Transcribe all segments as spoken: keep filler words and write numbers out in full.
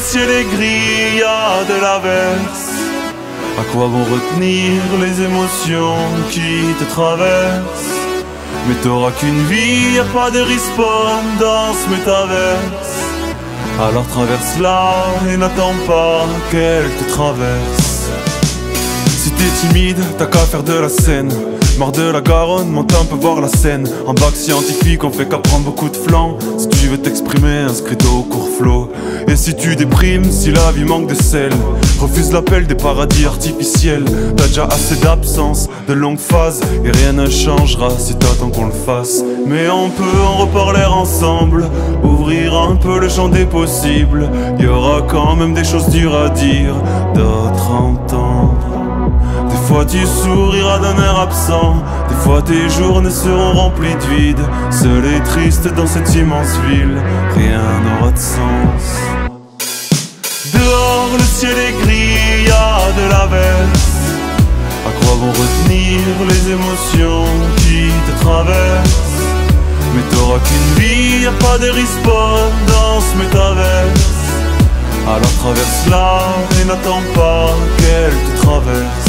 ciel est gris, y a de l'averse. À quoi bon retenir les émotions qui te traversent? Mais t'auras qu'une vie, y a pas de respawn dans ce métaverse. Alors traverse-la et n'attends pas qu'elle te traverse. Si t'es timide, t'as qu'à faire de la scène. Marre de la Garonne, monte un peu voir la scène. En bac scientifique, on fait qu'apprendre beaucoup de flancs. Si tu veux t'exprimer, inscris-toi au cours flow. Et si tu déprimes, si la vie manque de sel, refuse l'appel des paradis artificiels. T'as déjà assez d'absence, de longues phases, et rien ne changera si t'attends qu'on le fasse. Mais on peut en reparler ensemble, ouvrir un peu le champ des possibles. Y aura quand même des choses dures à dire, d'autres à entendre. Des fois tu souriras d'un air absent, des fois tes journées seront remplies de vide. Seul et triste dans cette immense ville, rien n'aura de sens. Dehors le ciel est gris, y a de l'averse. À quoi vont retenir les émotions qui te traversent? Mais t'auras qu'une vie, y a pas de respawn dans ce métaverse. Alors traverse-la et n'attends pas qu'elle te traverse.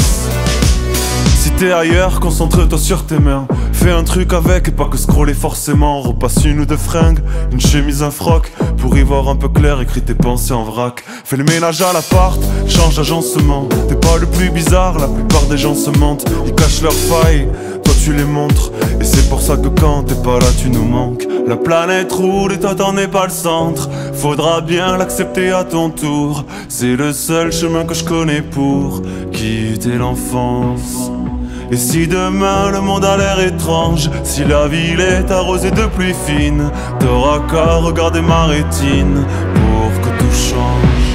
Si t'es ailleurs, concentre-toi sur tes mains. Fais un truc avec et pas que scroller forcément. Repasse une ou deux fringues, une chemise, un froc. Pour y voir un peu clair, écris tes pensées en vrac. Fais le ménage à l'appart, change d'agencement. T'es pas le plus bizarre, la plupart des gens se mentent. Ils cachent leurs failles, toi tu les montres. Et c'est pour ça que quand t'es pas là tu nous manques. La planète roule et toi t'en es pas le centre. Faudra bien l'accepter à ton tour. C'est le seul chemin que je connais pour quitter l'enfance. Et si demain le monde a l'air étrange, si la ville est arrosée de pluie fine, t'auras qu'à regarder ma rétine pour que tout change.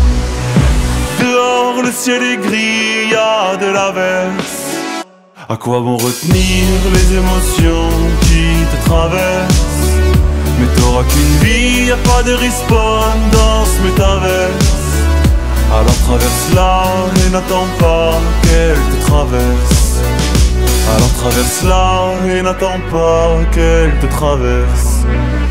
Dehors le ciel est gris, y a de l'averse. À quoi bon retenir les émotions qui te traversent? Mais t'auras qu'une vie, y a pas de respawn dans ce métaverse. Alors traverse-la et n'attends pas qu'elle te traverse. Alors traverse-la et n'attends pas qu'elle te traverse.